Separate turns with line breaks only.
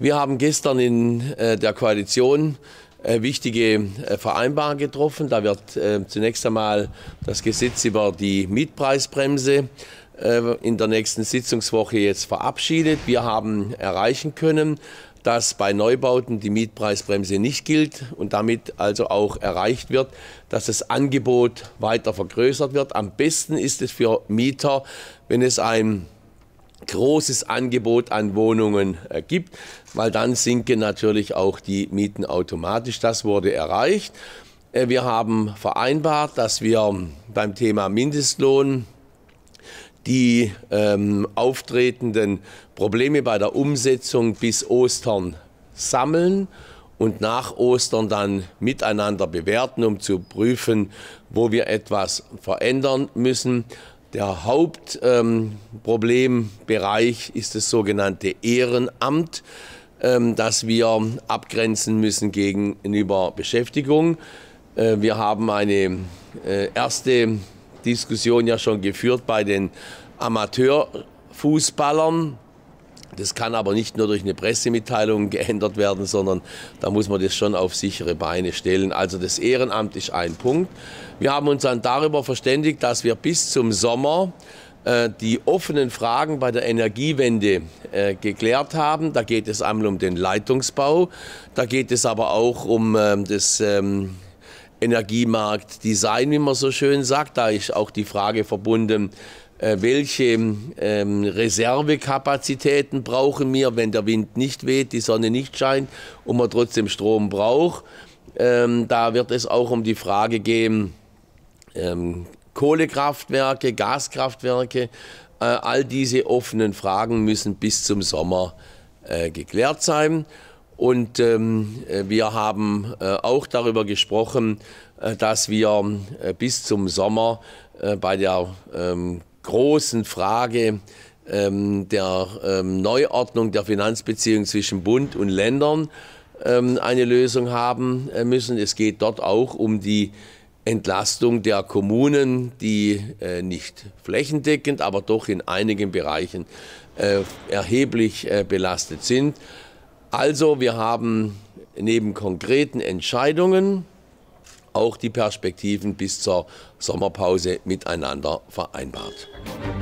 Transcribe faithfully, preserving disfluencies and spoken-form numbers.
Wir haben gestern in äh, der Koalition äh, wichtige äh, Vereinbarungen getroffen. Da wird äh, zunächst einmal das Gesetz über die Mietpreisbremse äh, in der nächsten Sitzungswoche jetzt verabschiedet. Wir haben erreichen können, dass bei Neubauten die Mietpreisbremse nicht gilt und damit also auch erreicht wird, dass das Angebot weiter vergrößert wird. Am besten ist es für Mieter, wenn es ein großes Angebot an Wohnungen äh, gibt, weil dann sinken natürlich auch die Mieten automatisch. Das wurde erreicht. Äh, wir haben vereinbart, dass wir beim Thema Mindestlohn die ähm, auftretenden Probleme bei der Umsetzung bis Ostern sammeln und nach Ostern dann miteinander bewerten, um zu prüfen, wo wir etwas verändern müssen. Der Hauptproblembereich ähm, ist das sogenannte Ehrenamt, ähm, das wir abgrenzen müssen gegenüber Beschäftigung. Äh, wir haben eine äh, erste Diskussion ja schon geführt bei den Amateurfußballern. Das kann aber nicht nur durch eine Pressemitteilung geändert werden, sondern da muss man das schon auf sichere Beine stellen. Also das Ehrenamt ist ein Punkt. Wir haben uns dann darüber verständigt, dass wir bis zum Sommer äh, die offenen Fragen bei der Energiewende äh, geklärt haben. Da geht es einmal um den Leitungsbau, da geht es aber auch um äh, das ähm, Energiemarktdesign, wie man so schön sagt. Da ist auch die Frage verbunden, welche ähm, Reservekapazitäten brauchen wir, wenn der Wind nicht weht, die Sonne nicht scheint und man trotzdem Strom braucht. Ähm, da wird es auch um die Frage gehen, ähm, Kohlekraftwerke, Gaskraftwerke, äh, all diese offenen Fragen müssen bis zum Sommer äh, geklärt sein. Und ähm, wir haben äh, auch darüber gesprochen, äh, dass wir äh, bis zum Sommer äh, bei der ähm, großen Frage ähm, der ähm, Neuordnung der Finanzbeziehungen zwischen Bund und Ländern ähm, eine Lösung haben müssen. Es geht dort auch um die Entlastung der Kommunen, die äh, nicht flächendeckend, aber doch in einigen Bereichen äh, erheblich äh, belastet sind. Also wir haben neben konkreten Entscheidungen auch die Perspektiven bis zur Sommerpause miteinander vereinbart.